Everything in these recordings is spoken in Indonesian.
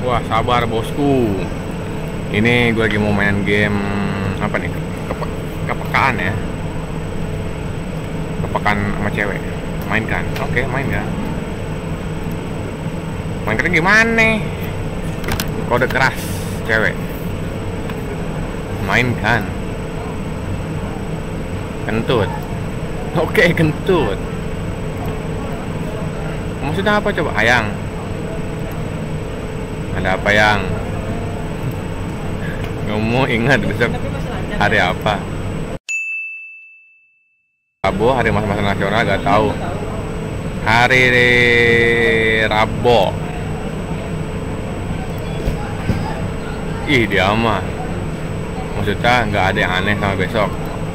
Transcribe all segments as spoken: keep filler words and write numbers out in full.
Wah, sabar bosku. Ini gue lagi mau main game apa nih? Kepe kepekaan ya. Kepekaan sama cewek. Mainkan. Oke, main kan. Mainkan gimana? Kode keras cewek. Mainkan. Kentut. Oke, kentut. Maksudnya apa coba? Ayang. Ada apa yang? Ngomong ingat besok hari apa? Rabu, hari masa-masa nasional gak tahu. Hari Rabu. Ih, dia mah. Maksudnya nggak ada yang aneh sama besok.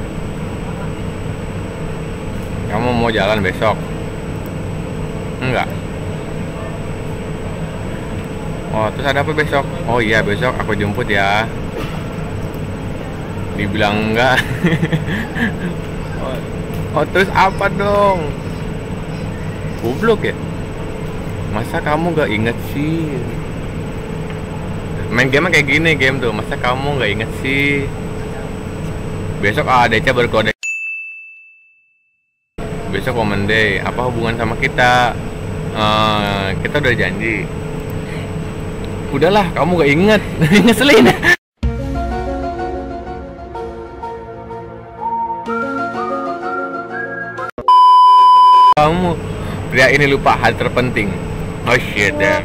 Kamu mau jalan besok? Enggak. Oh, terus ada apa besok? Oh iya, besok aku jemput ya. Dibilang enggak. Oh, terus apa dong? Goblok ya? Masa kamu gak inget sih? Main game kayak gini game tuh. Masa kamu gak inget sih? Besok A D C berkode. Besok Women Day. Apa hubungan sama kita? Uh, kita udah janji. Udahlah, kamu gak inget. Ngeselin. Kamu pria ini lupa hal terpenting. Oh shit damn.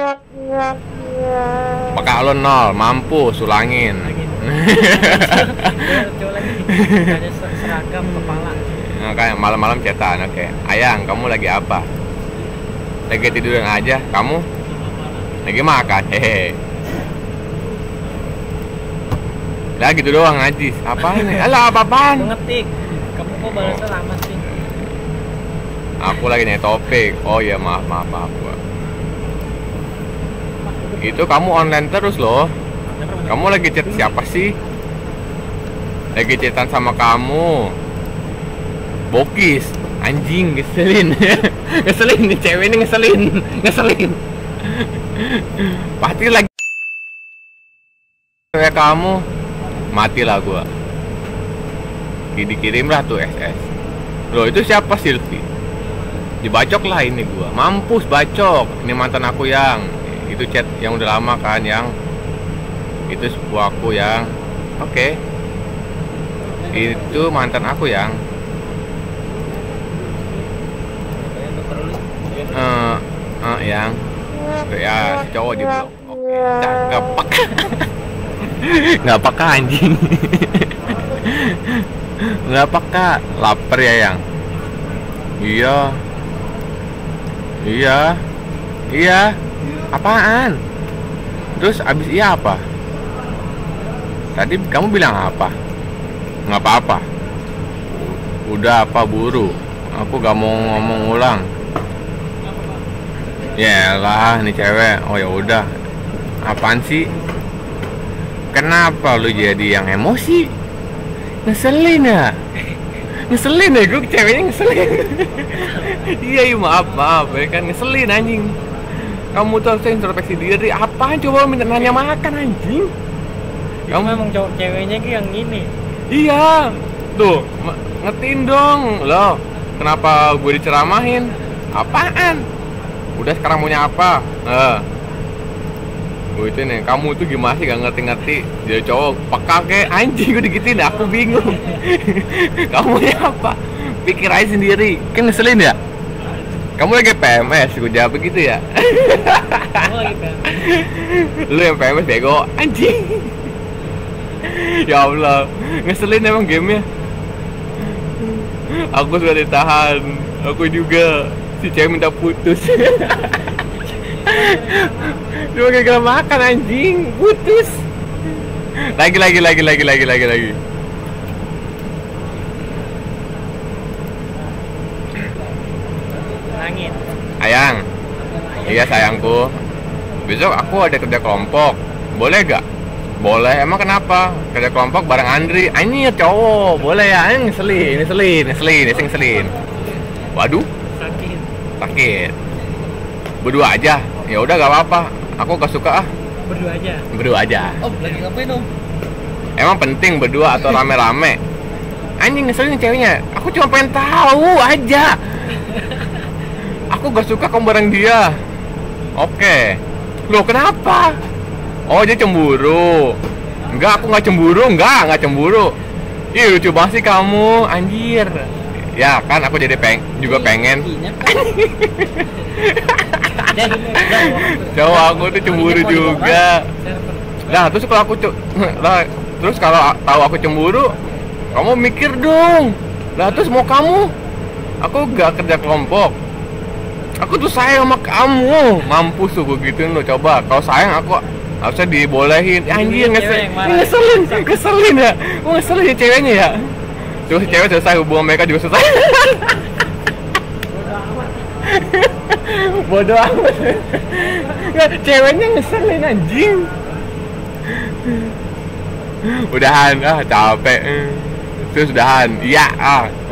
Maka lo nol, mampu sulangin. Seragam kepala. Kayak malam-malam cetan, oke. Okay. Ayang, kamu lagi apa? Lagi tiduran aja, kamu? Lagi makan, hehe. Lah gitu doang ngajis. Apaan nih? Alah, apa-apaan? Ngetik. Kamu kok balasnya lama sih? Aku lagi nih topik. Oh ya, maaf, maaf, maaf gua. Itu kamu online terus loh. Kamu lagi chat siapa sih? Lagi chatan sama kamu. Bokis, anjing, ngeselin. Ngeselin nih cewek ini, ngeselin. Ngeselin. Pasti lagi kayak kamu. Matilah gua. Dikirim-kirimlah tuh S S. Loh, itu siapa Silvi? Dibacok lah ini gua. Mampus bacok. Ini mantan aku yang itu chat yang udah lama kan, yang itu sepupu aku yang oke. Okay. Itu mantan aku yang Uh, uh, yang ya si cowok di blok. Oke, cakep. Nggak peka anjing. Nggak peka. Laper ya yang. Iya. Iya. Iya. Apaan? Terus abis iya apa? Tadi kamu bilang apa? Nggak apa-apa. Udah apa buru? Aku gak mau ngomong ulang. Yaelah, nih cewek. Oh ya udah. Apaan sih? Kenapa lu jadi yang emosi? Ngeselin ya? Ngeselin ya, gue ceweknya ngeselin. Iya, iya, maaf, maaf ya kan, ngeselin anjing. Kamu tuh harusnya introspeksi diri. Apaan coba minta nanya makan anjing? Kamu memang cowok ceweknya ki yang ini. Iya. Tuh, ngetin dong. Loh, kenapa gue diceramahin? Apaan? Udah sekarang maunya apa? Eh, gue itu nih, kamu tuh gimana sih gak ngerti-ngerti? Jadi cowok peka kayak anjing, gue digituin, aku bingung. Kamu maunya apa? Pikir aja sendiri, kan ngeselin ya? Kamu lagi P M S, gue jawab begitu ya? Kamu lagi P M S? Lu yang P M S bego, anjing. Ya Allah, ngeselin emang gamenya. Aku sudah ditahan, aku juga. Si cewek minta putus. Cuma gara-gara makan anjing, putus. Lagi lagi lagi lagi lagi lagi lagi. Angin. Ayang. Iya sayangku. Besok aku ada kerja kelompok. Boleh gak? Boleh. Emang kenapa? Kerja kelompok bareng Andri. Ini cowok. Boleh ya? Ini ngeselin, ngeselin, ngeselin, ngeselin. Waduh. Sakit. Sakit. Berdua aja. Ya udah gak apa-apa. Aku gak suka ah. Berdua aja. Berdua aja. Oh, lagi ngapain om? Emang penting berdua atau rame-rame? Anjing ngeselin ceweknya. Aku cuma pengen tahu aja. Aku gak suka kamu bareng dia. Oke. Loh kenapa? Oh dia cemburu. Enggak, aku nggak cemburu. Enggak, nggak cemburu. Ih lucu banget sih kamu, anjir. Ya kan aku jadi peng juga pengen. Cowok aku tuh cemburu juga. Nah terus kalau aku cu- lah, terus kalau tahu aku cemburu, kamu mikir dong. Lah terus mau kamu? Aku gak kerja kelompok. Aku tuh sayang sama kamu. Mampus tuh gue gituin lo. Coba kalau sayang aku harusnya dibolehin. Anjir ngeselin, ngeselin, ngeselin ya. Gue ngeselin ya ceweknya ya. Terus si cewek selesai, hubungan mereka juga selesai. Bodoh amat. Nggak, ceweknya ngeselin anjing. Udahan, ah capek. Terus udahan, iya ah.